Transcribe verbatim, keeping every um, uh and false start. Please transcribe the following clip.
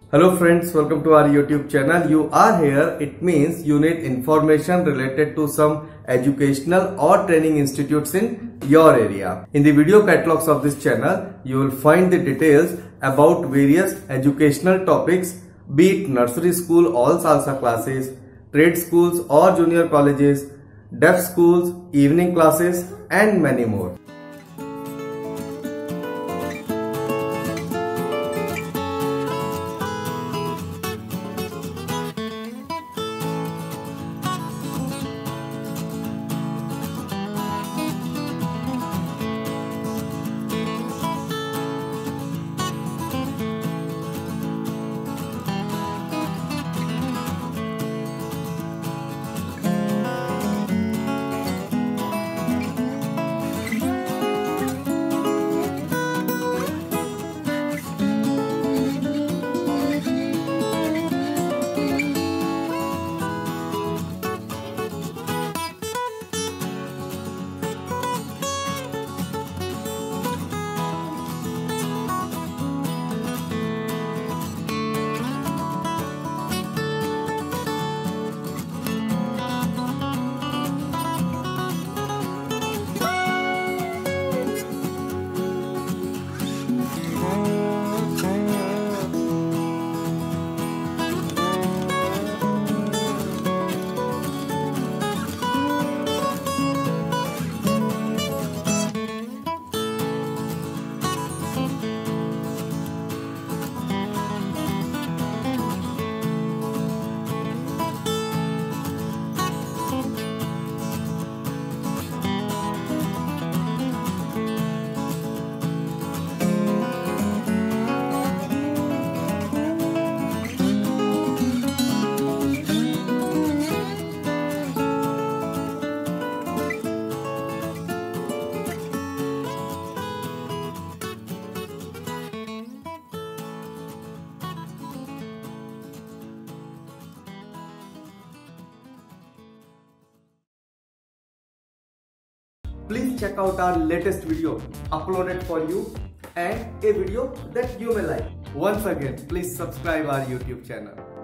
Hello friends, welcome to our YouTube channel. You are here, it means you need information related to some educational or training institutes in your area. In the video catalogs of this channel, you will find the details about various educational topics, be it nursery school all salsa classes, trade schools or junior colleges, deaf schools, evening classes and many more. Please check out our latest video uploaded for you and a video that you may like. Once again, please subscribe our YouTube channel.